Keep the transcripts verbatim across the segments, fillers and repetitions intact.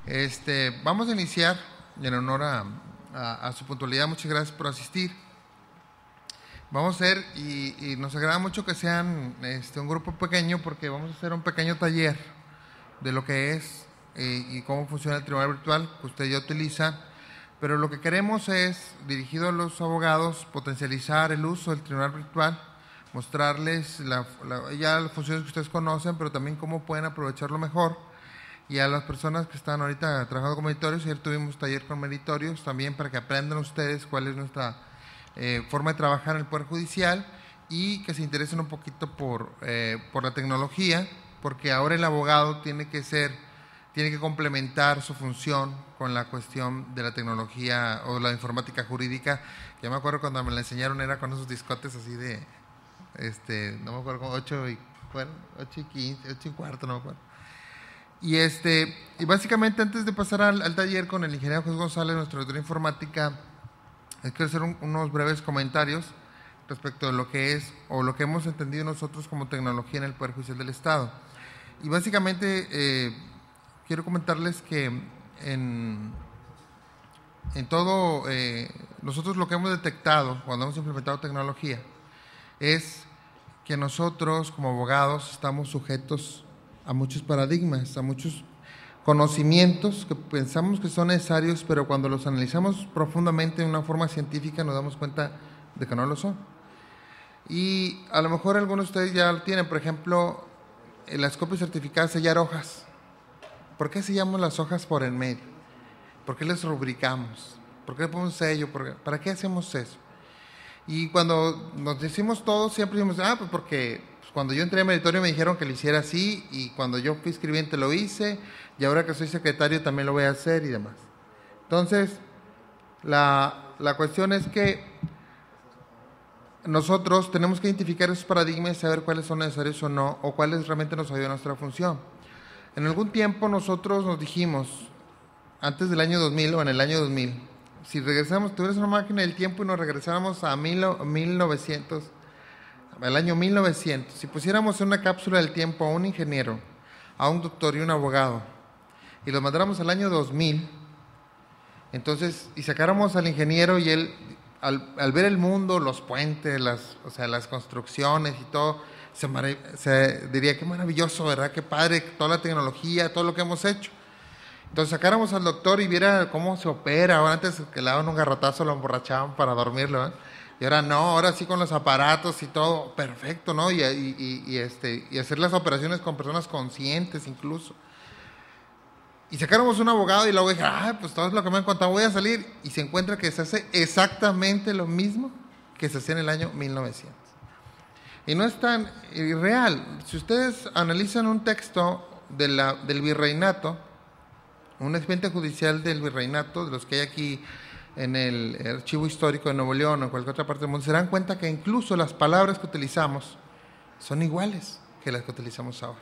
Este, vamos a iniciar, en honor a, a, a su puntualidad, muchas gracias por asistir. Vamos a hacer, y, y nos agrada mucho que sean este, un grupo pequeño, porque vamos a hacer un pequeño taller de lo que es eh, y cómo funciona el tribunal virtual que usted ya utiliza, pero lo que queremos es, dirigido a los abogados, potencializar el uso del tribunal virtual, mostrarles la, la, ya las funciones que ustedes conocen, pero también cómo pueden aprovecharlo mejor. Y a las personas que están ahorita trabajando con meritorios, ayer tuvimos taller con meritorios, también para que aprendan ustedes cuál es nuestra eh, forma de trabajar en el Poder Judicial y que se interesen un poquito por, eh, por la tecnología, porque ahora el abogado tiene que ser, tiene que complementar su función con la cuestión de la tecnología o la informática jurídica. Yo me acuerdo cuando me la enseñaron era con esos discotes así de, este, no me acuerdo, como ocho y, bueno, ocho y quince, ocho y cuarto, no me acuerdo. Y, este, y básicamente antes de pasar al, al taller con el ingeniero José González, nuestro director de informática, quiero hacer un, unos breves comentarios respecto de lo que es o lo que hemos entendido nosotros como tecnología en el Poder Judicial del Estado. Y básicamente eh, quiero comentarles que en, en todo, eh, nosotros lo que hemos detectado cuando hemos implementado tecnología es que nosotros como abogados estamos sujetos a muchos paradigmas, a muchos conocimientos que pensamos que son necesarios, pero cuando los analizamos profundamente de una forma científica nos damos cuenta de que no lo son. Y a lo mejor algunos de ustedes ya lo tienen, por ejemplo, en las copias certificadas sellar hojas. ¿Por qué sellamos las hojas por en medio? ¿Por qué les rubricamos? ¿Por qué le ponemos sello? ¿Para qué hacemos eso? Y cuando nos decimos todo, siempre decimos, ah, pues porque cuando yo entré a meritorio me dijeron que lo hiciera así, y cuando yo fui escribiente lo hice, y ahora que soy secretario también lo voy a hacer y demás. Entonces, la, la cuestión es que nosotros tenemos que identificar esos paradigmas y saber cuáles son necesarios o no, o cuáles realmente nos ayudan a nuestra función. En algún tiempo nosotros nos dijimos, antes del año dos mil o en el año dos mil, si regresamos, tuvieras una máquina del tiempo y nos regresáramos a mil novecientos, el año mil novecientos, si pusiéramos en una cápsula del tiempo a un ingeniero, a un doctor y un abogado, y los mandáramos al año dos mil, entonces, y sacáramos al ingeniero y él, al, al ver el mundo, los puentes, las, o sea, las construcciones y todo, se, se diría, qué maravilloso, ¿verdad? Qué padre, toda la tecnología, todo lo que hemos hecho. Entonces sacáramos al doctor y viera cómo se opera. Ahora antes que le daban un garrotazo lo emborrachaban para dormirlo, ¿eh? Y ahora no, ahora sí con los aparatos y todo, perfecto, ¿no? Y, y, y, este, y hacer las operaciones con personas conscientes incluso. Y sacáramos un abogado y luego dije, ah, pues todo es lo que me han contado, voy a salir. Y se encuentra que se hace exactamente lo mismo que se hacía en el año mil novecientos. Y no es tan irreal. Si ustedes analizan un texto de la, del virreinato, un expediente judicial del virreinato, de los que hay aquí en el archivo histórico de Nuevo León o en cualquier otra parte del mundo, se dan cuenta que incluso las palabras que utilizamos son iguales que las que utilizamos ahora.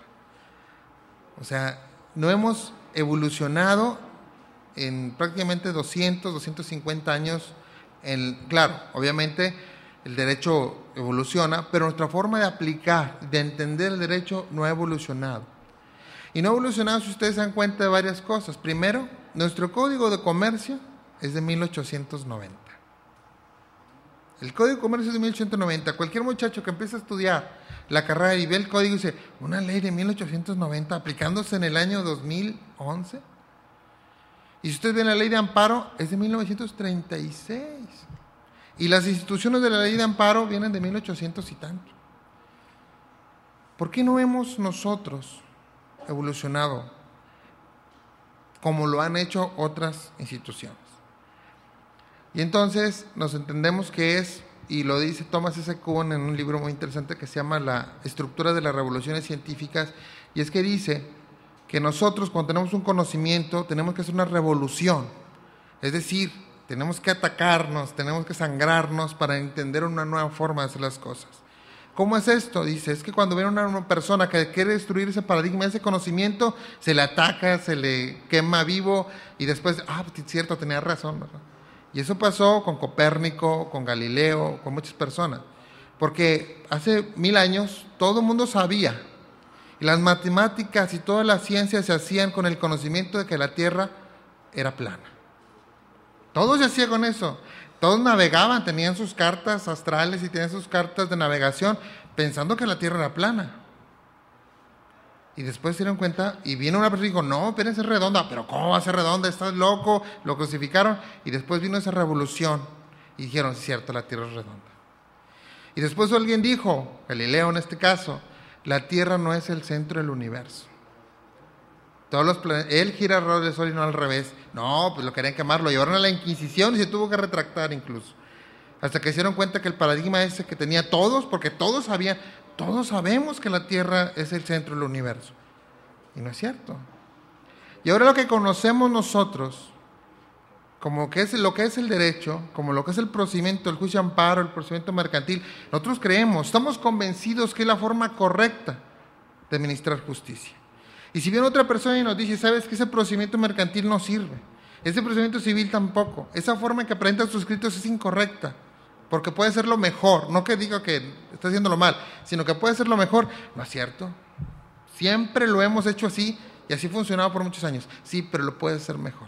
O sea, no hemos evolucionado en prácticamente doscientos, doscientos cincuenta años. En, claro, obviamente el derecho evoluciona, pero nuestra forma de aplicar, de entender el derecho no ha evolucionado. Y no ha evolucionado si ustedes se dan cuenta de varias cosas. Primero, nuestro Código de Comercio es de mil ochocientos noventa. El Código de Comercio es de mil ochocientos noventa. Cualquier muchacho que empiece a estudiar la carrera y ve el código y dice, una ley de mil ochocientos noventa aplicándose en el año dos mil once. Y si ustedes ven la ley de amparo, es de mil novecientos treinta y seis. Y las instituciones de la ley de amparo vienen de mil ochocientos y tanto. ¿Por qué no hemos nosotros evolucionado como lo han hecho otras instituciones? Y entonces nos entendemos que es, y lo dice Thomas S. Kuhn en un libro muy interesante que se llama La estructura de las revoluciones científicas, y es que dice que nosotros cuando tenemos un conocimiento tenemos que hacer una revolución, es decir, tenemos que atacarnos, tenemos que sangrarnos para entender una nueva forma de hacer las cosas. ¿Cómo es esto? Dice, es que cuando viene una persona que quiere destruir ese paradigma, ese conocimiento, se le ataca, se le quema vivo y después, ah, pues, cierto, tenía razón, ¿verdad? Y eso pasó con Copérnico, con Galileo, con muchas personas, porque hace mil años todo el mundo sabía, Y las matemáticas y toda la ciencia se hacían con el conocimiento de que la Tierra era plana. Todo se hacía con eso. Todos navegaban, tenían sus cartas astrales y tenían sus cartas de navegación, pensando que la Tierra era plana. Y después se dieron cuenta, y vino una persona y dijo, no, pero es redonda. ¿Pero cómo va a ser redonda? ¿Estás loco? Lo crucificaron. Y después vino esa revolución, y dijeron, es cierto, la Tierra es redonda. Y después alguien dijo, Galileo en este caso, la Tierra no es el centro del universo. Todos los planetas, él gira alrededor del Sol y no al revés. No, pues lo querían quemar, lo llevaron a la Inquisición y se tuvo que retractar incluso. Hasta que se dieron cuenta que el paradigma ese que tenía todos, porque todos sabían, todos sabemos que la Tierra es el centro del universo. Y no es cierto. Y ahora lo que conocemos nosotros, como que es lo que es el derecho, como lo que es el procedimiento, el juicio de amparo, el procedimiento mercantil, nosotros creemos, estamos convencidos que es la forma correcta de administrar justicia. Y si viene otra persona y nos dice, sabes que ese procedimiento mercantil no sirve, ese procedimiento civil tampoco, esa forma en que presentan sus escritos es incorrecta, porque puede ser lo mejor, no que diga que está haciéndolo mal, sino que puede ser lo mejor, no es cierto. Siempre lo hemos hecho así y así ha funcionado por muchos años, sí, pero lo puede ser mejor.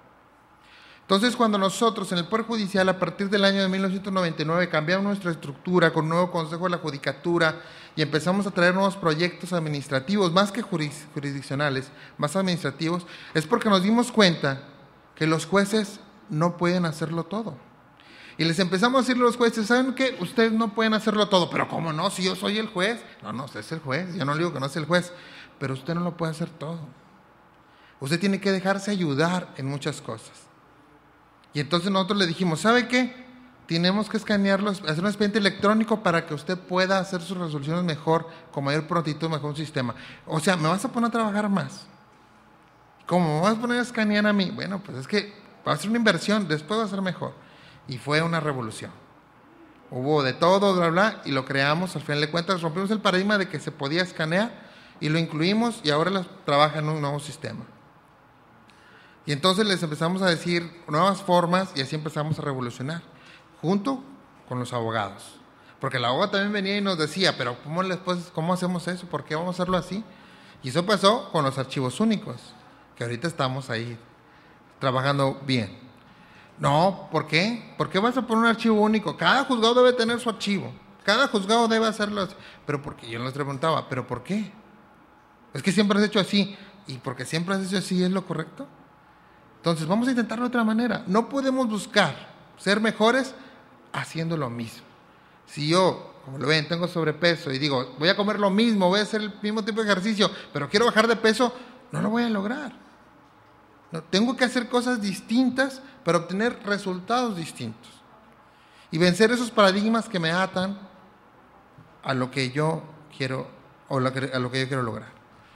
Entonces, cuando nosotros en el Poder Judicial, a partir del año de mil novecientos noventa y nueve, cambiamos nuestra estructura con un nuevo Consejo de la Judicatura y empezamos a traer nuevos proyectos administrativos, más que juris, jurisdiccionales, más administrativos, es porque nos dimos cuenta que los jueces no pueden hacerlo todo. Y les empezamos a decirle a los jueces, ¿saben qué? Ustedes no pueden hacerlo todo. ¿Pero cómo no? Si yo soy el juez. No, no, usted es el juez. Yo no le digo que no es el juez. Pero usted no lo puede hacer todo. Usted tiene que dejarse ayudar en muchas cosas. Y entonces nosotros le dijimos, ¿sabe qué? Tenemos que escanearlo, hacer un expediente electrónico para que usted pueda hacer sus resoluciones mejor, con mayor prontitud, mejor un sistema. O sea, ¿me vas a poner a trabajar más? ¿Cómo me vas a poner a escanear a mí? Bueno, pues es que va a ser una inversión, después va a ser mejor. Y fue una revolución. Hubo de todo, bla, bla, y lo creamos, al final de cuentas rompimos el paradigma de que se podía escanear y lo incluimos y ahora las trabaja en un nuevo sistema. Y entonces les empezamos a decir nuevas formas y así empezamos a revolucionar, junto con los abogados. Porque el abogado también venía y nos decía, pero ¿cómo, después, ¿cómo hacemos eso? ¿Por qué vamos a hacerlo así? Y eso pasó con los archivos únicos, que ahorita estamos ahí trabajando bien. No, ¿por qué? ¿Por qué vas a poner un archivo único? Cada juzgado debe tener su archivo. Cada juzgado debe hacerlo así. Pero porque yo les preguntaba, ¿pero por qué? Es que siempre has hecho así. ¿Y porque siempre has hecho así es lo correcto? Entonces vamos a intentarlo de otra manera. No podemos buscar ser mejores haciendo lo mismo. Si yo, como lo ven, tengo sobrepeso y digo, voy a comer lo mismo, voy a hacer el mismo tipo de ejercicio, pero quiero bajar de peso, no lo voy a lograr. No, tengo que hacer cosas distintas para obtener resultados distintos. Y vencer esos paradigmas que me atan a lo que yo quiero, o a lo que yo quiero lograr.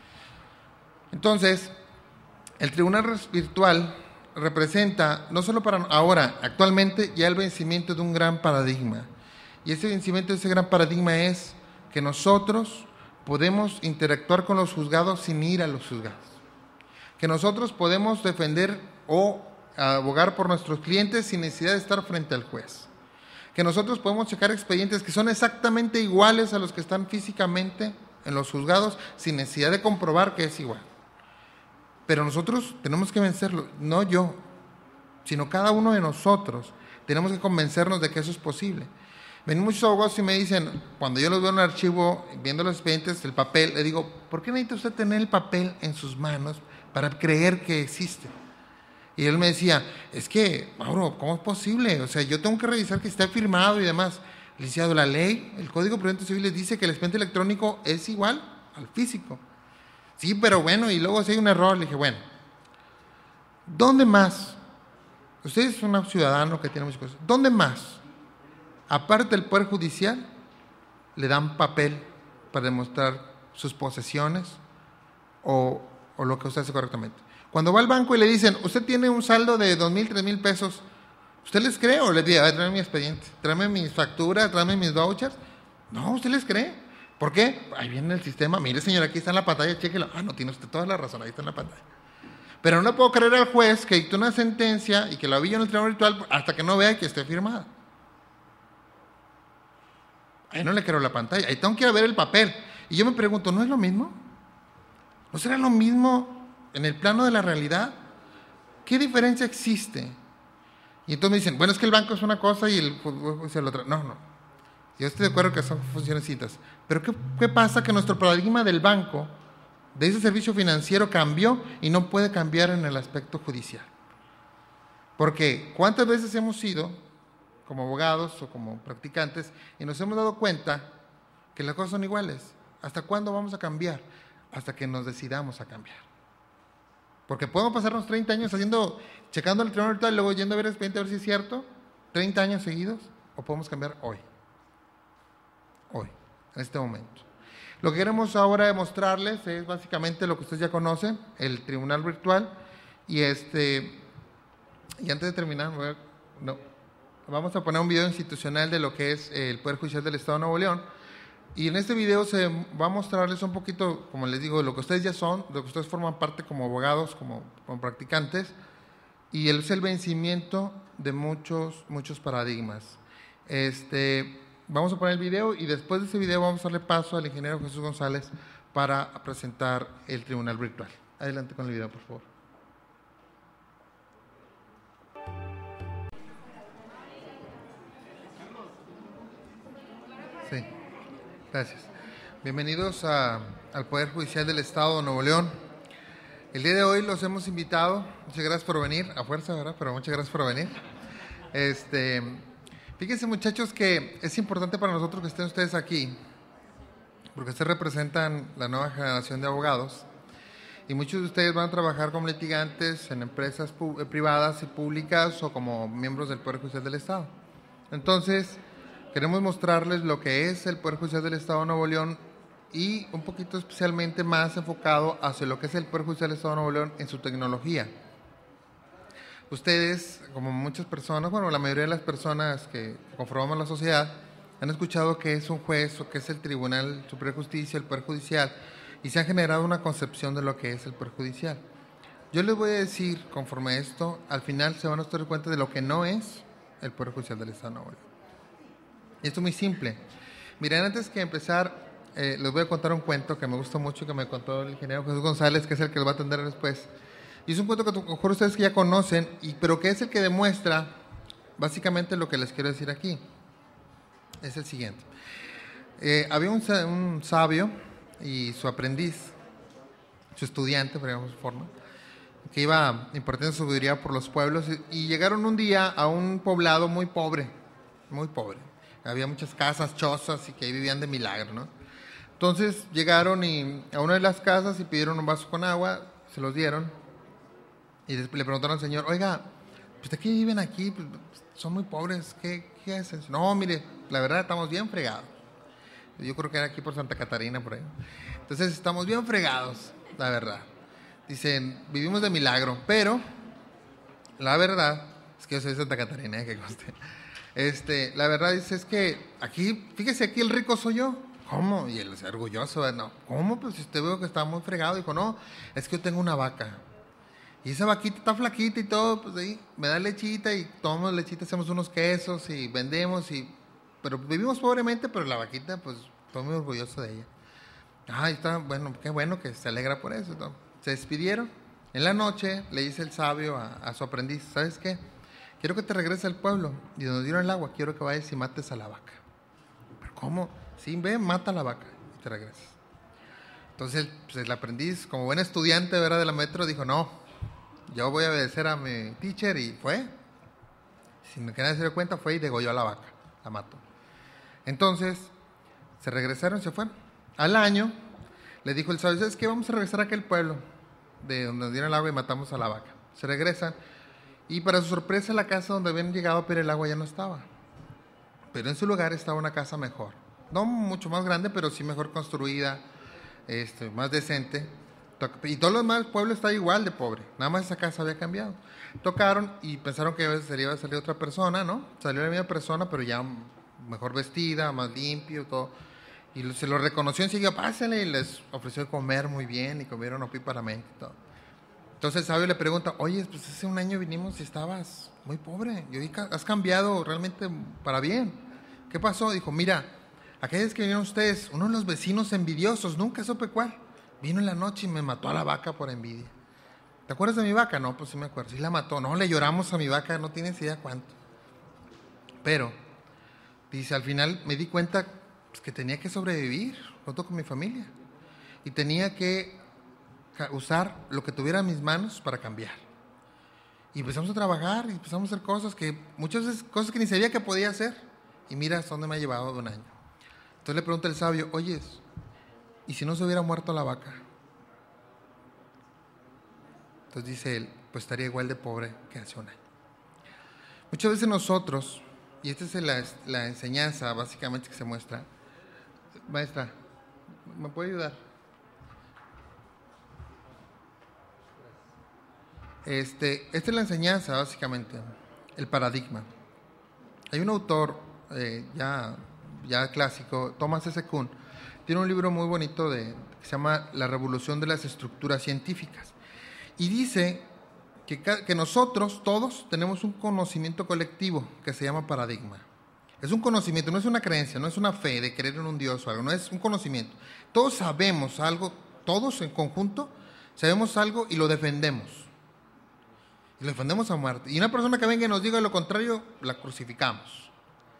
Entonces, el tribunal virtual representa, no solo para ahora, actualmente ya el vencimiento de un gran paradigma. Y ese vencimiento de ese gran paradigma es que nosotros podemos interactuar con los juzgados sin ir a los juzgados. Que nosotros podemos defender o abogar por nuestros clientes sin necesidad de estar frente al juez. Que nosotros podemos checar expedientes que son exactamente iguales a los que están físicamente en los juzgados sin necesidad de comprobar que es igual. Pero nosotros tenemos que vencerlo, no yo, sino cada uno de nosotros. Tenemos que convencernos de que eso es posible. Ven muchos abogados y me dicen, cuando yo los veo en un archivo, viendo los expedientes, el papel, le digo, ¿por qué necesita usted tener el papel en sus manos para creer que existe? Y él me decía, es que, Mauro, ¿cómo es posible? O sea, yo tengo que revisar que esté firmado y demás. Licenciado, la ley, el Código de Procedimientos Civiles dice que el expediente electrónico es igual al físico. Sí, pero bueno, y luego si hay un error, le dije, bueno, ¿dónde más? Usted es un ciudadano que tiene muchas cosas. ¿Dónde más, aparte del Poder Judicial, le dan papel para demostrar sus posesiones o, o lo que usted hace correctamente? Cuando va al banco y le dicen, usted tiene un saldo de dos mil, tres mil pesos, ¿usted les cree o les dice, a ver, tráeme mi expediente, tráeme mis facturas, tráeme mis vouchers? No, ¿usted les cree? ¿Por qué? Ahí viene el sistema, mire señor, aquí está en la pantalla, chéquelo. Ah, no, tiene usted toda la razón, ahí está en la pantalla. Pero no puedo creer al juez que dictó una sentencia y que la vi en el tribunal virtual hasta que no vea que esté firmada. Ahí no le creo la pantalla, ahí tengo que ir a ver el papel. Y yo me pregunto, ¿no es lo mismo? ¿No será lo mismo en el plano de la realidad? ¿Qué diferencia existe? Y entonces me dicen, bueno, es que el banco es una cosa y el fútbol es la otra. No, no. Yo estoy de acuerdo que son funciones distintas. Pero ¿qué, ¿qué pasa? Que nuestro paradigma del banco, de ese servicio financiero, cambió y no puede cambiar en el aspecto judicial. Porque ¿cuántas veces hemos ido como abogados o como practicantes y nos hemos dado cuenta que las cosas son iguales? ¿Hasta cuándo vamos a cambiar? Hasta que nos decidamos a cambiar. Porque podemos pasarnos treinta años haciendo, checando el tribunal virtual y luego yendo a ver el expediente a ver si es cierto, treinta años seguidos, o podemos cambiar hoy. Hoy, en este momento. Lo que queremos ahora demostrarles es básicamente lo que ustedes ya conocen, el tribunal virtual, y este, y antes de terminar, no, vamos a poner un video institucional de lo que es el Poder Judicial del Estado de Nuevo León. Y en este video se va a mostrarles un poquito, como les digo, lo que ustedes ya son, de lo que ustedes forman parte como abogados, como, como practicantes, y es el vencimiento de muchos, muchos paradigmas. Este, vamos a poner el video y después de ese video vamos a darle paso al ingeniero Jesús González para presentar el tribunal virtual. Adelante con el video, por favor. Sí. Gracias. Bienvenidos a, al Poder Judicial del Estado de Nuevo León. El día de hoy los hemos invitado, muchas gracias por venir, a fuerza, ¿verdad? Pero muchas gracias por venir. Este, fíjense, muchachos, que es importante para nosotros que estén ustedes aquí, porque ustedes representan la nueva generación de abogados y muchos de ustedes van a trabajar como litigantes en empresas privadas y públicas o como miembros del Poder Judicial del Estado. Entonces, queremos mostrarles lo que es el Poder Judicial del Estado de Nuevo León y un poquito especialmente más enfocado hacia lo que es el Poder Judicial del Estado de Nuevo León en su tecnología. Ustedes, como muchas personas, bueno, la mayoría de las personas que conformamos la sociedad, han escuchado qué es un juez o qué es el Tribunal Superior de Justicia, el Poder Judicial, y se ha generado una concepción de lo que es el Poder Judicial. Yo les voy a decir, conforme a esto, al final se van a dar cuenta de lo que no es el Poder Judicial del Estado de Nuevo León. Y esto es muy simple. Miren, antes que empezar, eh, les voy a contar un cuento que me gusta mucho, que me contó el ingeniero Jesús González, que es el que les va a atender después. Y es un cuento que a lo mejor ustedes ya conocen, y, pero que es el que demuestra básicamente lo que les quiero decir aquí. Es el siguiente. Eh, había un, un sabio y su aprendiz, su estudiante, por digamos forma, que iba impartiendo su sabiduría por los pueblos, y, y llegaron un día a un poblado muy pobre, muy pobre. Había muchas casas, chozas y que ahí vivían de milagro, ¿no? Entonces llegaron y a una de las casas y pidieron un vaso con agua, se los dieron y le preguntaron al señor, oiga, pues ¿de qué viven aquí? Pues son muy pobres, ¿qué, qué hacen? No, mire, la verdad estamos bien fregados. Yo creo que era aquí por Santa Catarina, por ahí. Entonces estamos bien fregados, la verdad. Dicen, vivimos de milagro, pero la verdad es que yo soy de Santa Catarina, ¿eh? Que conste. Este, la verdad es, es que aquí, fíjese, aquí el rico soy yo. ¿Cómo? Y él es orgulloso, no, ¿cómo? Pues si usted veo que está muy fregado. Dijo, no, es que yo tengo una vaca. Y esa vaquita está flaquita y todo, pues ahí me da lechita y tomamos lechita, hacemos unos quesos y vendemos. y Pero vivimos pobremente, pero la vaquita, pues estoy muy orgulloso de ella. Ay, está, bueno, qué bueno que se alegra por eso, ¿no? Se despidieron. En la noche le dice el sabio a, a su aprendiz, ¿sabes qué? Quiero que te regreses al pueblo y donde dieron el agua, quiero que vayas y mates a la vaca. ¿Pero cómo? Sí, ve, mata a la vaca y te regresas. Entonces pues, el aprendiz, como buen estudiante, ¿verdad?, de la metro, dijo, no, yo voy a obedecer a mi teacher, y fue. Sin que nadie se dio cuenta, fue y degolló a la vaca, la mató. Entonces se regresaron y se fueron. Al año le dijo el sabio, ¿sabes qué? Vamos a regresar a aquel pueblo de donde nos dieron el agua y matamos a la vaca. Se regresan. Y para su sorpresa, la casa donde habían llegado a pedir el agua ya no estaba. Pero en su lugar estaba una casa mejor. No mucho más grande, pero sí mejor construida, este, más decente. Y todo lo demás, el pueblo está igual de pobre. Nada más esa casa había cambiado. Tocaron y pensaron que iba a salir otra persona, ¿no? Salió la misma persona, pero ya mejor vestida, más limpio, todo. Y se lo reconoció enseguida, pásenle, y les ofreció comer muy bien, y comieron opíparamente y todo. Entonces el sabio le pregunta, oye, pues hace un año vinimos y estabas muy pobre, y hoy has cambiado realmente para bien. ¿Qué pasó? Dijo, mira, aquellos que vinieron ustedes, uno de los vecinos envidiosos, nunca supe cuál, Vino en la noche y me mató a la vaca por envidia. ¿Te acuerdas de mi vaca? No, pues sí me acuerdo. Sí la mató. No, le lloramos a mi vaca, no tienes idea cuánto. Pero, dice, al final me di cuenta pues, que tenía que sobrevivir junto con mi familia. Y tenía que usar lo que tuviera en mis manos para cambiar. Y empezamos a trabajar y empezamos a hacer cosas que, muchas veces, cosas que ni sabía que podía hacer. Y mira hasta dónde me ha llevado de un año. Entonces le pregunta el sabio, oye, ¿y si no se hubiera muerto la vaca? Entonces dice él, pues estaría igual de pobre que hace un año. Muchas veces nosotros, y esta es la, la enseñanza básicamente que se muestra. Maestra, ¿me puede ayudar? Este, esta es la enseñanza básicamente, el paradigma. Hay un autor eh, ya, ya clásico, Thomas S. Kuhn, tiene un libro muy bonito de, que se llama La revolución de las estructuras científicas. Y dice que, que nosotros todos tenemos un conocimiento colectivo que se llama paradigma. Es un conocimiento, no es una creencia, no es una fe de creer en un Dios o algo, no es un conocimiento. Todos sabemos algo, todos en conjunto sabemos algo y lo defendemos. Y lo defendemos a muerte. Y una persona que venga y nos diga lo contrario, la crucificamos.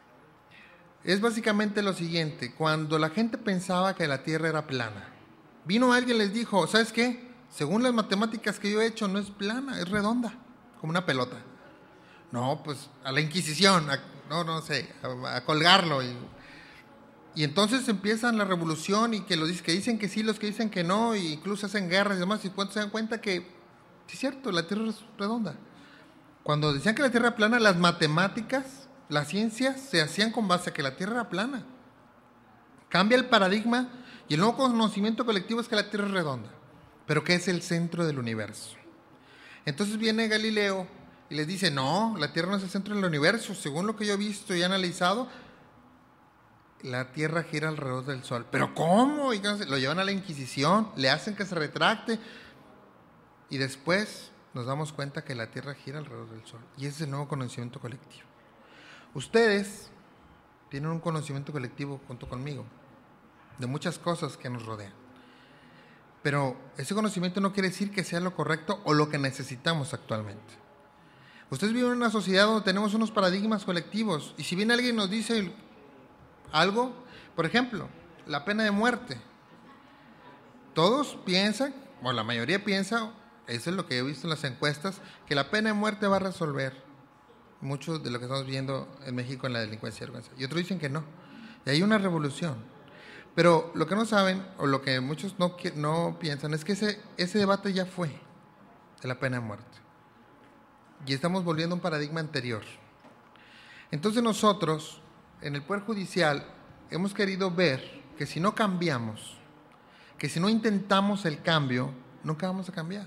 Es básicamente lo siguiente, cuando la gente pensaba que la Tierra era plana, vino alguien y les dijo, ¿sabes qué? Según las matemáticas que yo he hecho, no es plana, es redonda, como una pelota. No, pues a la Inquisición, a, no, no sé, a, a colgarlo. Y, y entonces empiezan la revolución y que los que dicen que sí, los que dicen que no, e incluso hacen guerras y demás, y cuando se dan cuenta que, sí es cierto, la Tierra es redonda. Cuando decían que la Tierra era plana, las matemáticas, las ciencias se hacían con base a que la Tierra era plana. Cambia el paradigma y el nuevo conocimiento colectivo es que la Tierra es redonda, pero que es el centro del universo. Entonces viene Galileo y les dice, no, la Tierra no es el centro del universo, según lo que yo he visto y analizado, la Tierra gira alrededor del Sol. ¿Pero cómo? Y lo llevan a la Inquisición, le hacen que se retracte y después nos damos cuenta que la Tierra gira alrededor del Sol. Y ese es el nuevo conocimiento colectivo. Ustedes tienen un conocimiento colectivo junto conmigo de muchas cosas que nos rodean. Pero ese conocimiento no quiere decir que sea lo correcto o lo que necesitamos actualmente. Ustedes viven en una sociedad donde tenemos unos paradigmas colectivos y si viene alguien y nos dice algo, por ejemplo, la pena de muerte. Todos piensan, o la mayoría piensa, eso es lo que he visto en las encuestas, que la pena de muerte va a resolver mucho de lo que estamos viendo en México en la delincuencia organizada. Y otros dicen que no. Y hay una revolución. Pero lo que no saben, o lo que muchos no, no piensan, es que ese, ese debate ya fue de la pena de muerte. Y estamos volviendo a un paradigma anterior. Entonces nosotros, en el Poder Judicial, hemos querido ver que si no cambiamos, que si no intentamos el cambio, nunca vamos a cambiar.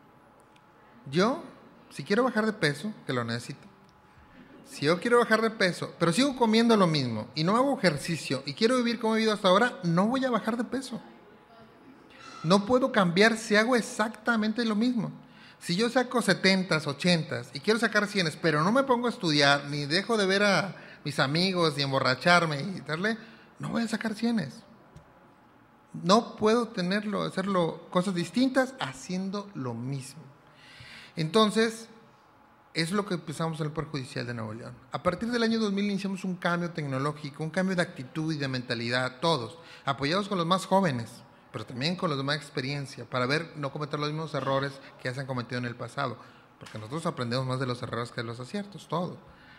Yo, si quiero bajar de peso, que lo necesito, si yo quiero bajar de peso, pero sigo comiendo lo mismo y no hago ejercicio y quiero vivir como he vivido hasta ahora, no voy a bajar de peso. No puedo cambiar si hago exactamente lo mismo. Si yo saco setentas, ochentas y quiero sacar cienes, pero no me pongo a estudiar, ni dejo de ver a mis amigos, ni emborracharme y darle, no voy a sacar cienes. No puedo tenerlo, hacerlo cosas distintas haciendo lo mismo. Entonces, es lo que empezamos en el Poder Judicial de Nuevo León. A partir del año dos mil iniciamos un cambio tecnológico, un cambio de actitud y de mentalidad, todos, apoyados con los más jóvenes, pero también con los de más experiencia, para ver, no cometer los mismos errores que ya se han cometido en el pasado, porque nosotros aprendemos más de los errores que de los aciertos, todo.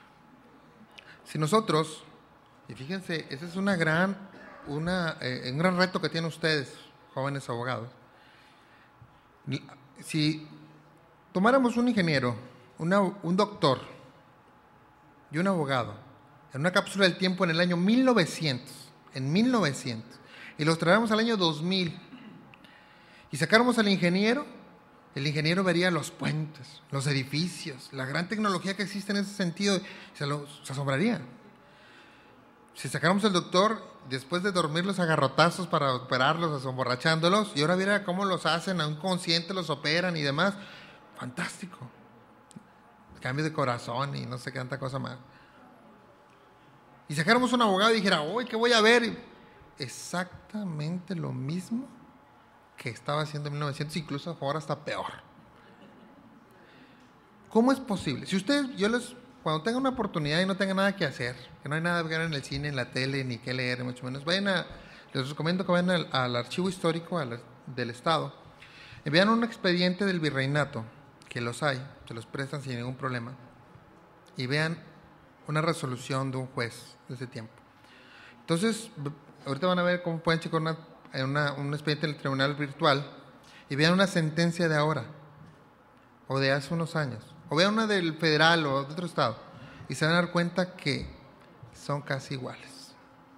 Si nosotros, y fíjense, ese es una gran, una, eh, un gran reto que tienen ustedes, jóvenes abogados. Si tomáramos un ingeniero, una, un doctor y un abogado en una cápsula del tiempo en el año mil novecientos, en mil novecientos, y los traemos al año dos mil, y sacáramos al ingeniero, el ingeniero vería los puentes, los edificios, la gran tecnología que existe en ese sentido, se, lo, se asombraría. Si sacáramos al doctor, después de dormirlos a garrotazos para operarlos, emborrachándolos, y ahora viera cómo los hacen, a un consciente los operan y demás, fantástico. Cambio de corazón y no sé qué tanta cosa más. Y sacáramos un abogado y dijera, uy, ¿qué voy a ver? Exactamente lo mismo que estaba haciendo en mil novecientos, incluso ahora está peor. ¿Cómo es posible? Si ustedes, yo les, cuando tengan una oportunidad y no tengan nada que hacer, que no hay nada que ver en el cine, en la tele, ni que leer, mucho menos, vayan a, les recomiendo que vayan al, al archivo histórico al, del Estado y vean un expediente del virreinato, que los hay, se los prestan sin ningún problema, y vean una resolución de un juez de ese tiempo. Entonces, ahorita van a ver cómo pueden checar una, una, un expediente del tribunal virtual y vean una sentencia de ahora o de hace unos años, o vean una del federal o de otro estado y se van a dar cuenta que son casi iguales.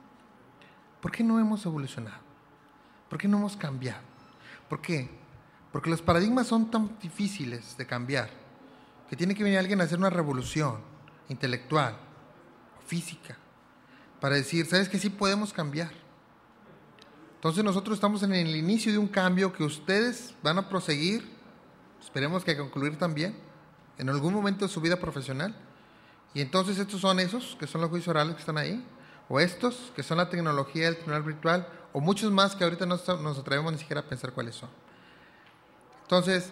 ¿Por qué no hemos evolucionado? ¿Por qué no hemos cambiado? ¿Por qué? Porque los paradigmas son tan difíciles de cambiar que tiene que venir alguien a hacer una revolución intelectual o física para decir, ¿sabes qué? Sí podemos cambiar. Entonces nosotros estamos en el inicio de un cambio que ustedes van a proseguir, esperemos que concluir también, en algún momento de su vida profesional. Y entonces estos son esos, que son los juicios orales que están ahí, o estos, que son la tecnología del tribunal virtual, o muchos más que ahorita no nos atrevemos ni siquiera a pensar cuáles son. Entonces,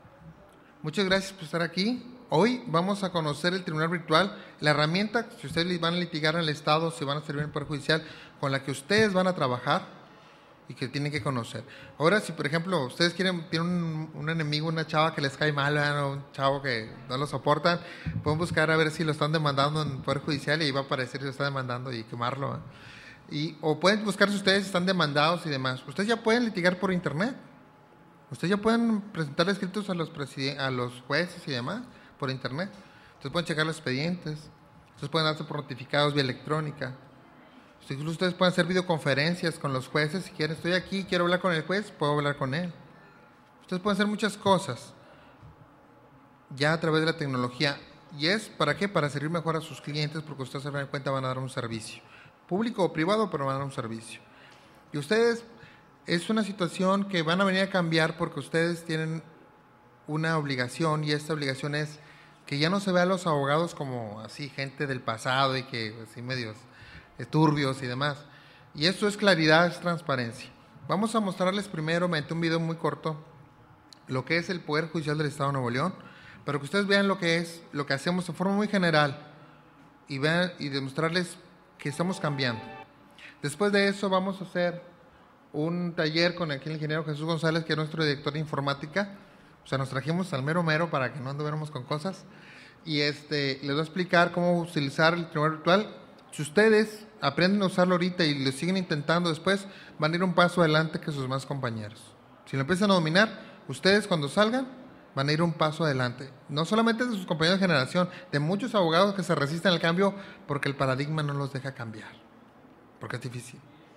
muchas gracias por estar aquí. Hoy vamos a conocer el tribunal virtual, la herramienta, si ustedes van a litigar en el Estado, si van a servir en el Poder Judicial, con la que ustedes van a trabajar y que tienen que conocer. Ahora, si por ejemplo ustedes quieren, tienen un, un enemigo, una chava que les cae mal, o un chavo que no lo soportan, pueden buscar a ver si lo están demandando en el Poder Judicial y ahí va a aparecer si lo está demandando y quemarlo. ¿eh? Y, o pueden buscar si ustedes están demandados y demás. Ustedes ya pueden litigar por internet. Ustedes ya pueden presentar escritos a los, a los jueces y demás por internet. Ustedes pueden checar los expedientes. Ustedes pueden darse por notificados vía electrónica. Incluso ustedes pueden hacer videoconferencias con los jueces. Si quieren, estoy aquí, quiero hablar con el juez, puedo hablar con él. Ustedes pueden hacer muchas cosas ya a través de la tecnología. ¿Y es para qué? Para servir mejor a sus clientes, porque ustedes se dan cuenta van a dar un servicio. Público o privado, pero van a dar un servicio. Y ustedes, es una situación que van a venir a cambiar porque ustedes tienen una obligación, y esta obligación es que ya no se vea a los abogados como así, gente del pasado y que así medios turbios y demás. Y esto es claridad, es transparencia. Vamos a mostrarles primero, mediante un video muy corto, lo que es el Poder Judicial del Estado de Nuevo León, para que ustedes vean lo que es, lo que hacemos de forma muy general y vean y demostrarles que estamos cambiando. Después de eso vamos a hacer un taller con aquí el ingeniero Jesús González, que es nuestro director de informática. O sea, nos trajimos al mero mero para que no anduviéramos con cosas. Y este, les voy a explicar cómo utilizar el tribunal virtual. Si ustedes aprenden a usarlo ahorita y lo siguen intentando después, van a ir un paso adelante que sus más compañeros. Si lo empiezan a dominar, ustedes cuando salgan van a ir un paso adelante. No solamente de sus compañeros de generación, de muchos abogados que se resisten al cambio porque el paradigma no los deja cambiar, porque es difícil.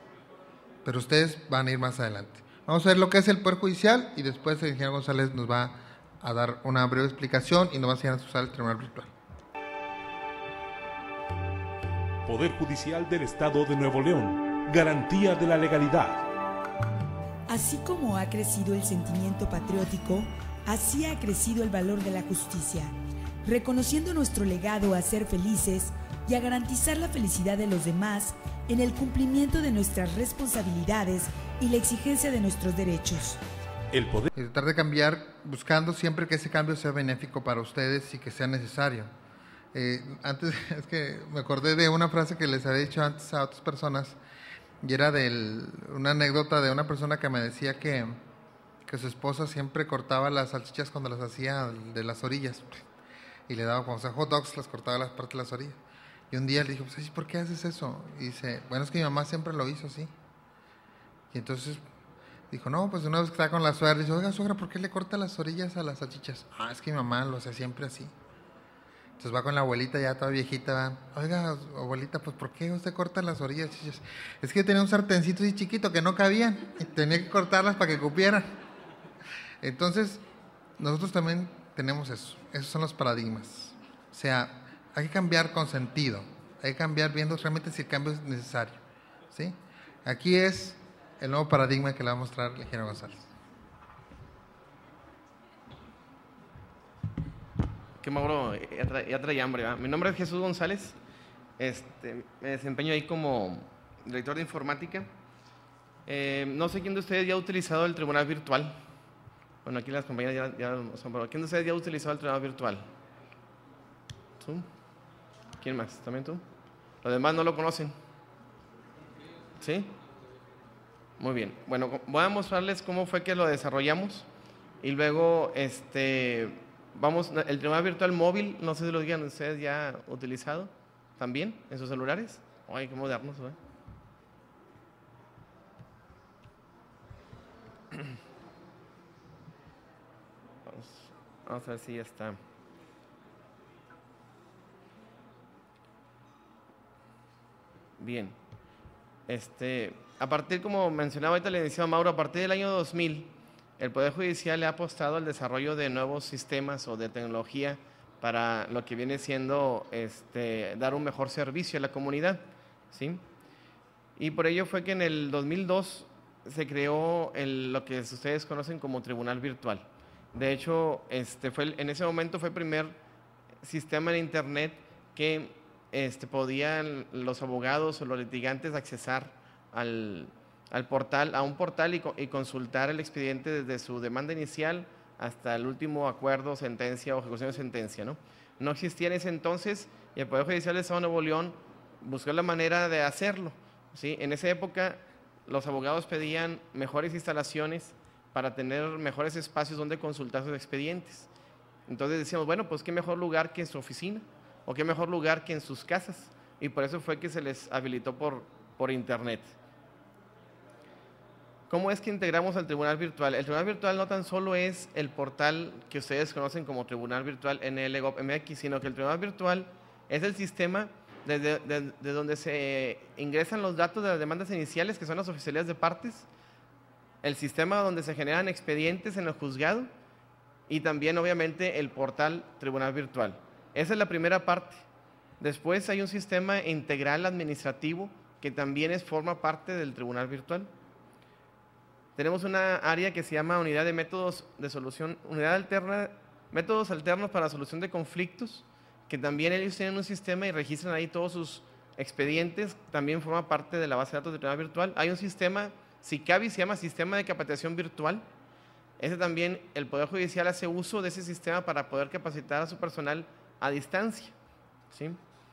Pero ustedes van a ir más adelante. Vamos a ver lo que es el Poder Judicial y después el ingeniero González nos va a dar una breve explicación y nos va a enseñar a usar el tribunal virtual. Poder Judicial del Estado de Nuevo León. Garantía de la legalidad. Así como ha crecido el sentimiento patriótico, así ha crecido el valor de la justicia, reconociendo nuestro legado a ser felices y a garantizar la felicidad de los demás en el cumplimiento de nuestras responsabilidades y la exigencia de nuestros derechos. El poder. Y tratar de cambiar, buscando siempre que ese cambio sea benéfico para ustedes y que sea necesario. Eh, antes, es que me acordé de una frase que les había dicho antes a otras personas, y era de una anécdota de una persona que me decía que, que su esposa siempre cortaba las salchichas cuando las hacía de las orillas, y le daba, como sea, hot dogs, las cortaba las partes de las orillas. Y un día le dijo, pues, ¿por qué haces eso? Y dice, bueno, es que mi mamá siempre lo hizo así. Y entonces dijo, no, pues una vez que estaba con la suegra, dice, oiga, suegra, ¿por qué le corta las orillas a las salchichas? Ah, es que mi mamá lo hacía siempre así. Entonces va con la abuelita ya toda viejita, va, oiga, abuelita, pues ¿por qué usted corta las orillas? Es que tenía un sartencito así chiquito que no cabían y tenía que cortarlas para que cupieran. Entonces, nosotros también tenemos eso, esos son los paradigmas. O sea, hay que cambiar con sentido, hay que cambiar viendo realmente si el cambio es necesario, ¿sí? Aquí es el nuevo paradigma que le va a mostrar el ingeniero González. Que Mauro, ya, tra ya traía hambre, ¿verdad? Mi nombre es Jesús González, este, me desempeño ahí como director de informática Eh, no sé quién de ustedes ya ha utilizado el tribunal virtual. Bueno, aquí las compañeras ya, ya lo son, pero ¿quién de ustedes ya ha utilizado el tribunal virtual? ¿Tú? ¿Quién más? ¿También tú? Los demás no lo conocen. ¿Sí? Muy bien. Bueno, voy a mostrarles cómo fue que lo desarrollamos y luego este, vamos, el tribunal virtual móvil, no sé si lo digan ustedes ya utilizado también en sus celulares. Ay, qué modernos, ¿eh? Vamos, vamos a ver si ya está. Bien. Este, a partir, como mencionaba ahorita el licenciado Mauro, a partir del año dos mil, el Poder Judicial le ha apostado al desarrollo de nuevos sistemas o de tecnología para lo que viene siendo este, dar un mejor servicio a la comunidad, ¿sí? Y por ello fue que en el dos mil dos se creó el, lo que ustedes conocen como Tribunal Virtual. De hecho, este fue el, en ese momento fue el primer sistema en Internet que este, podían los abogados o los litigantes accesar al, al portal, a un portal y, y consultar el expediente desde su demanda inicial hasta el último acuerdo, sentencia o ejecución de sentencia, ¿no? No existía en ese entonces y el Poder Judicial del Estado de Nuevo León buscó la manera de hacerlo, ¿sí? En esa época los abogados pedían mejores instalaciones para tener mejores espacios donde consultar sus expedientes. Entonces decíamos, bueno, pues qué mejor lugar que en su oficina o qué mejor lugar que en sus casas. Y por eso fue que se les habilitó por, por internet. ¿Cómo es que integramos al Tribunal Virtual? El Tribunal Virtual no tan solo es el portal que ustedes conocen como Tribunal Virtual N L Gov M X, sino que el Tribunal Virtual es el sistema desde de, de donde se ingresan los datos de las demandas iniciales, que son las oficialías de partes, el sistema donde se generan expedientes en el juzgado y también, obviamente, el portal Tribunal Virtual. Esa es la primera parte. Después hay un sistema integral administrativo que también es, forma parte del Tribunal Virtual. Tenemos una área que se llama Unidad de Métodos de Solución, Unidad Alterna, Métodos Alternos para la Solución de Conflictos, que también ellos tienen un sistema y registran ahí todos sus expedientes, también forma parte de la base de datos del Tribunal Virtual. Hay un sistema, SICAVI, se llama Sistema de Capacitación Virtual. Ese también, el Poder Judicial hace uso de ese sistema para poder capacitar a su personal a distancia, ¿sí?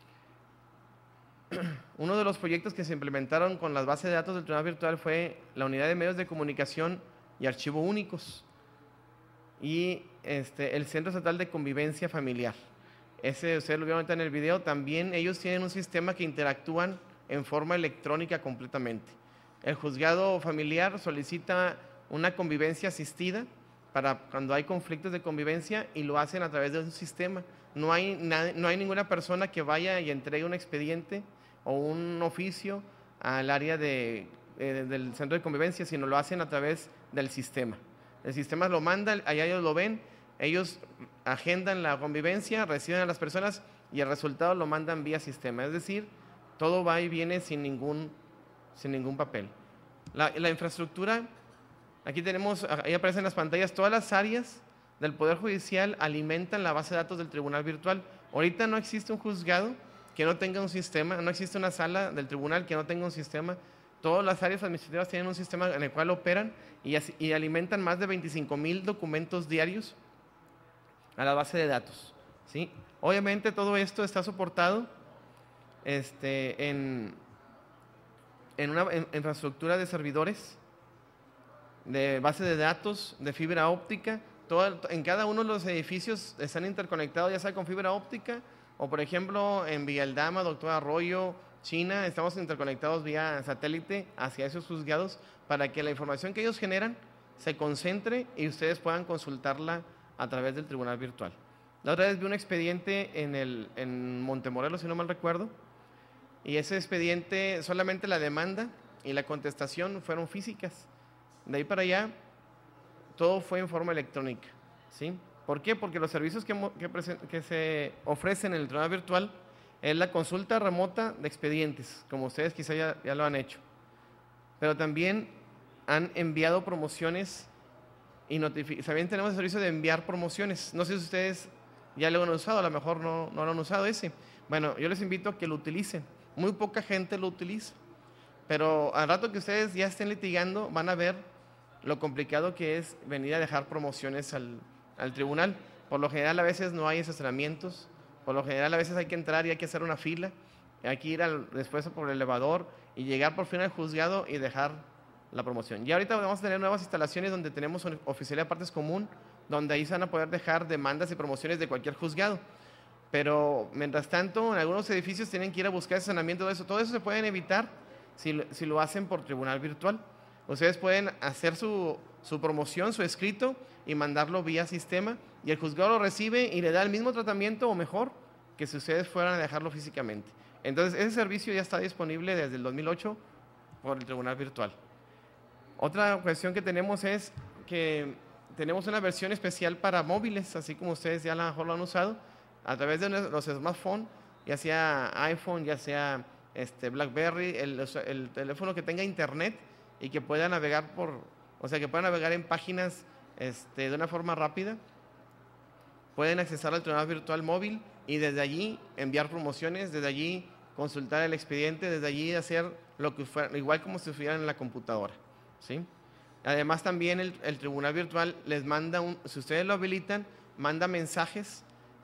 Uno de los proyectos que se implementaron con las bases de datos del Tribunal Virtual fue la Unidad de Medios de Comunicación y Archivo Únicos y este, el Centro Estatal de Convivencia Familiar. Ese ustedes lo vieron ahorita en el video. También ellos tienen un sistema que interactúan en forma electrónica completamente. El juzgado familiar solicita una convivencia asistida para cuando hay conflictos de convivencia y lo hacen a través de un sistema. No hay, no hay ninguna persona que vaya y entregue un expediente o un oficio al área de, eh, del centro de convivencia, sino lo hacen a través del sistema. El sistema lo manda, allá ellos lo ven, ellos agendan la convivencia, reciben a las personas y el resultado lo mandan vía sistema. Es decir, todo va y viene sin ningún, sin ningún papel. La, la infraestructura, aquí tenemos, ahí aparecen en las pantallas, todas las áreas del Poder Judicial alimentan la base de datos del Tribunal Virtual. Ahorita no existe un juzgado que no tenga un sistema, no existe una sala del tribunal que no tenga un sistema. Todas las áreas administrativas tienen un sistema en el cual operan y, así, y alimentan más de veinticinco mil documentos diarios a la base de datos, ¿sí? Obviamente todo esto está soportado este, en, en una en, infraestructura de servidores, de base de datos, de fibra óptica. Todo, en cada uno de los edificios están interconectados, ya sea con fibra óptica o, por ejemplo, en Villaldama, Doctor Arroyo, China, estamos interconectados vía satélite hacia esos juzgados para que la información que ellos generan se concentre y ustedes puedan consultarla a través del Tribunal Virtual. La otra vez vi un expediente en, el, en Montemorelos, si no mal recuerdo, y ese expediente, solamente la demanda y la contestación fueron físicas. De ahí para allá, todo fue en forma electrónica, ¿sí? ¿Por qué? Porque los servicios que, que, que se ofrecen en el Tribunal Virtual es la consulta remota de expedientes, como ustedes quizá ya, ya lo han hecho. Pero también han enviado promociones y notificaciones. También tenemos el servicio de enviar promociones. No sé si ustedes ya lo han usado, a lo mejor no, no lo han usado ese. Bueno, yo les invito a que lo utilicen. Muy poca gente lo utiliza. Pero al rato que ustedes ya estén litigando, van a ver lo complicado que es venir a dejar promociones al, al tribunal. Por lo general a veces no hay estacionamientos, por lo general a veces hay que entrar y hay que hacer una fila, hay que ir al, después por el elevador y llegar por fin al juzgado y dejar la promoción. Y ahorita vamos a tener nuevas instalaciones donde tenemos oficialía de partes común, donde ahí se van a poder dejar demandas y promociones de cualquier juzgado. Pero mientras tanto, en algunos edificios tienen que ir a buscar estacionamiento, todo eso. Todo eso se pueden evitar si, si lo hacen por tribunal virtual. Ustedes pueden hacer su, su promoción, su escrito y mandarlo vía sistema y el juzgado lo recibe y le da el mismo tratamiento o mejor que si ustedes fueran a dejarlo físicamente. Entonces, ese servicio ya está disponible desde el dos mil ocho por el tribunal virtual. Otra cuestión que tenemos es que tenemos una versión especial para móviles, así como ustedes ya a lo mejor lo han usado, a través de los smartphones, ya sea iPhone, ya sea este BlackBerry, el, el teléfono que tenga internet y que pueda navegar por, o sea, que pueda navegar en páginas este, de una forma rápida, pueden accesar al tribunal virtual móvil y desde allí enviar promociones, desde allí consultar el expediente, desde allí hacer lo que fuera, igual como si estuvieran en la computadora, ¿sí? Además también el, el tribunal virtual les manda, un, si ustedes lo habilitan, manda mensajes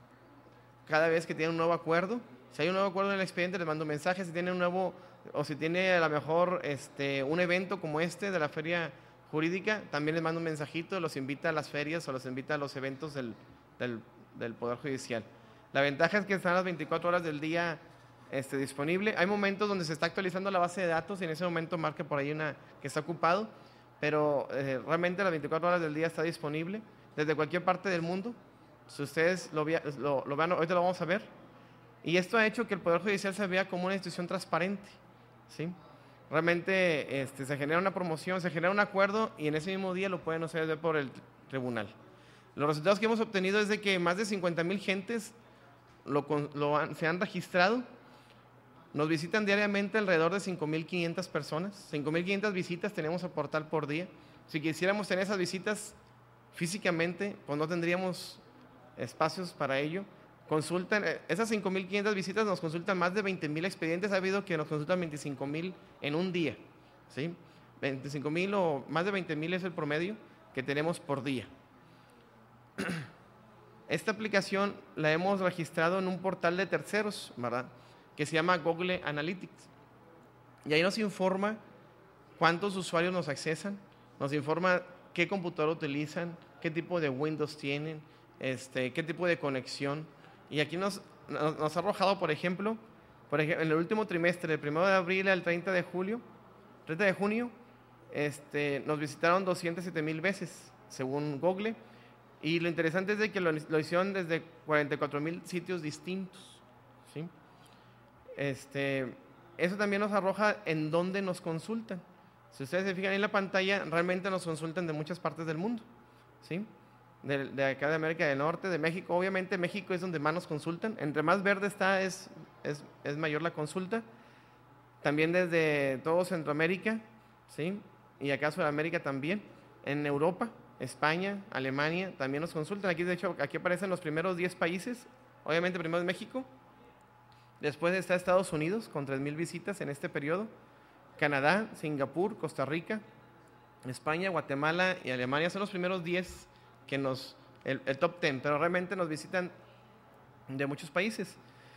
cada vez que tiene un nuevo acuerdo. Si hay un nuevo acuerdo en el expediente, les mando mensajes. Si tiene un nuevo, o si tiene a lo mejor este, un evento como este de la feria jurídica, también les mando un mensajito, los invita a las ferias o los invita a los eventos del, del, del Poder Judicial. La ventaja es que están las veinticuatro horas del día este, disponible. Hay momentos donde se está actualizando la base de datos y en ese momento marque por ahí una que está ocupado, pero eh, realmente las veinticuatro horas del día está disponible desde cualquier parte del mundo. Si ustedes lo, lo, lo vean, ahorita lo vamos a ver. Y esto ha hecho que el Poder Judicial se vea como una institución transparente, ¿sí? Realmente este, se genera una promoción, se genera un acuerdo y en ese mismo día lo pueden ustedes ver por el tribunal. Los resultados que hemos obtenido es de que más de cincuenta mil gentes lo, lo han, se han registrado. Nos visitan diariamente alrededor de cinco mil quinientas personas. cinco mil quinientas visitas tenemos al portal por día. Si quisiéramos tener esas visitas físicamente, pues no tendríamos espacios para ello. Consultan, esas cinco mil quinientas visitas nos consultan más de veinte mil expedientes. Ha habido que nos consultan veinticinco mil en un día, ¿sí? veinticinco mil o más de veinte mil es el promedio que tenemos por día. Esta aplicación la hemos registrado en un portal de terceros, ¿verdad?, que se llama Google Analytics. Y ahí nos informa cuántos usuarios nos accesan, nos informa qué computadora utilizan, qué tipo de Windows tienen, este, qué tipo de conexión. Y aquí nos, nos, nos ha arrojado, por ejemplo, por ejemplo, en el último trimestre, del primero de abril al treinta de julio, treinta de junio, este, nos visitaron doscientos siete mil veces, según Google. Y lo interesante es de que lo, lo hicieron desde cuarenta y cuatro mil sitios distintos, ¿sí? Este, eso también nos arroja en dónde nos consultan. Si ustedes se fijan en la pantalla, realmente nos consultan de muchas partes del mundo, ¿sí? De, de acá de América del Norte, de México. Obviamente México es donde más nos consultan. Entre más verde está, es, es, es mayor la consulta. También desde todo Centroamérica, ¿sí? Y acá Sudamérica también. En Europa, España, Alemania, también nos consultan. Aquí, de hecho, aquí aparecen los primeros diez países. Obviamente primero es México. Después está Estados Unidos, con tres mil visitas en este periodo. Canadá, Singapur, Costa Rica, España, Guatemala y Alemania son los primeros diez que nos, el, el top diez, pero realmente nos visitan de muchos países.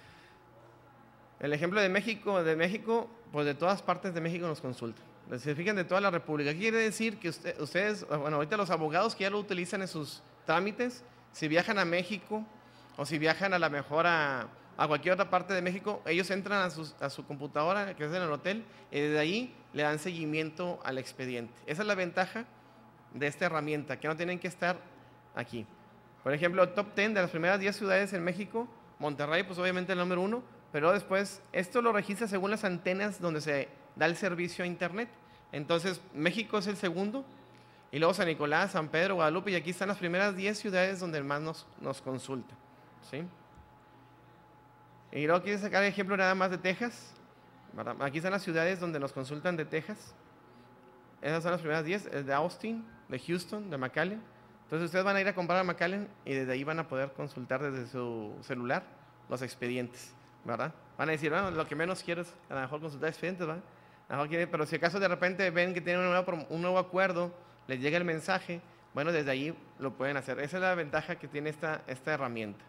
El ejemplo de México, de México, pues de todas partes de México nos consultan. Se fijan, de toda la República. Quiere decir que usted, ustedes, bueno, ahorita los abogados que ya lo utilizan en sus trámites, si viajan a México o si viajan a la mejor a, a cualquier otra parte de México, ellos entran a, sus, a su computadora, que es en el hotel, y desde ahí le dan seguimiento al expediente. Esa es la ventaja de esta herramienta, que no tienen que estar aquí. Por ejemplo, el top diez de las primeras diez ciudades en México, Monterrey, pues obviamente el número uno, pero después esto lo registra según las antenas donde se da el servicio a internet. Entonces, México es el segundo, y luego San Nicolás, San Pedro, Guadalupe, y aquí están las primeras diez ciudades donde más nos, nos consulta, ¿sí? Y luego quiero sacar el ejemplo nada más de Texas, ¿verdad? Aquí están las ciudades donde nos consultan de Texas. Esas son las primeras diez, el de Austin, de Houston, de McAllen. Entonces ustedes van a ir a comprar a McAllen y desde ahí van a poder consultar desde su celular los expedientes, ¿verdad? Van a decir, bueno, lo que menos quiero es a lo mejor consultar expedientes, ¿verdad? Pero si acaso de repente ven que tienen un nuevo, un nuevo acuerdo, les llega el mensaje, bueno, desde ahí lo pueden hacer. Esa es la ventaja que tiene esta, esta herramienta.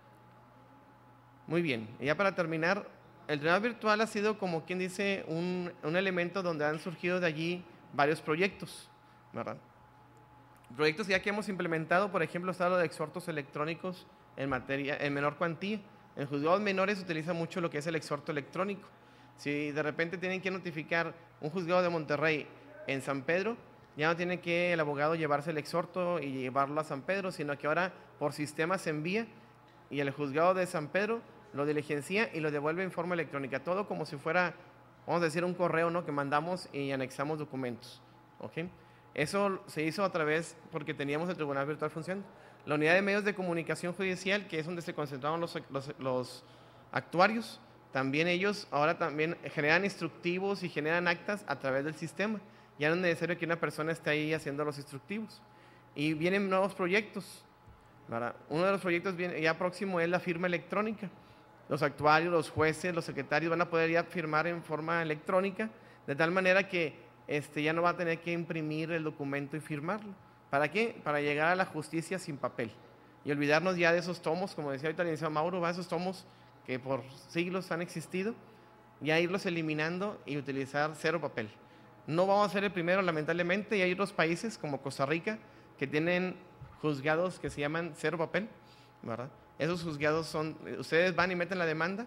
Muy bien, y ya para terminar, el tribunal virtual ha sido, como quien dice, un, un elemento donde han surgido de allí varios proyectos, ¿verdad? Proyectos ya que hemos implementado, por ejemplo, está lo de exhortos electrónicos en materia, en menor cuantía. En juzgados menores se utiliza mucho lo que es el exhorto electrónico. Si de repente tienen que notificar un juzgado de Monterrey en San Pedro, ya no tiene que el abogado llevarse el exhorto y llevarlo a San Pedro, sino que ahora por sistema se envía y el juzgado de San Pedro lo diligencia y lo devuelve en forma electrónica. Todo como si fuera, vamos a decir, un correo, ¿no?, que mandamos y anexamos documentos. ¿Okay? Eso se hizo a través, porque teníamos el tribunal virtual funcionando. La unidad de medios de comunicación judicial, que es donde se concentraban los, los, los actuarios, también ellos ahora también generan instructivos y generan actas a través del sistema. Ya no es necesario que una persona esté ahí haciendo los instructivos. Y vienen nuevos proyectos, ¿verdad? Uno de los proyectos viene, ya próximo es la firma electrónica. Los actuarios, los jueces, los secretarios van a poder ya firmar en forma electrónica, de tal manera que este, ya no va a tener que imprimir el documento y firmarlo. ¿Para qué? Para llegar a la justicia sin papel. Y olvidarnos ya de esos tomos, como decía ahorita el licenciado Mauro, va, esos tomos que por siglos han existido, ya irlos eliminando y utilizar cero papel. No vamos a ser el primero, lamentablemente, y hay otros países como Costa Rica que tienen juzgados que se llaman cero papel, ¿verdad? Esos juzgados son, ustedes van y meten la demanda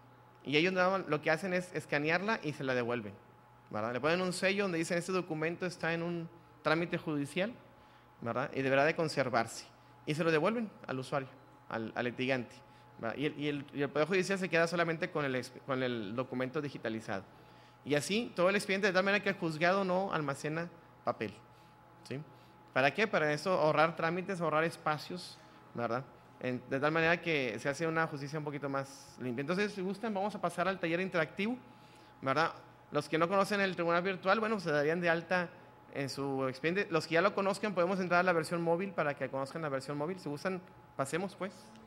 y ellos lo que hacen es escanearla y se la devuelven, ¿verdad? Le ponen un sello donde dicen este documento está en un trámite judicial, ¿verdad? Y deberá de conservarse. Y se lo devuelven al usuario, al, al litigante. Y el, y, el, y el Poder Judicial se queda solamente con el, con el documento digitalizado. Y así todo el expediente, de tal manera que el juzgado no almacena papel, ¿sí? ¿Para qué? Para eso ahorrar trámites, ahorrar espacios, ¿verdad? En, de tal manera que se hace una justicia un poquito más limpia. Entonces, si gustan, vamos a pasar al taller interactivo, ¿verdad? Los que no conocen el tribunal virtual, bueno, se darían de alta en su expediente. Los que ya lo conozcan, podemos entrar a la versión móvil para que conozcan la versión móvil. Si gustan, pasemos pues.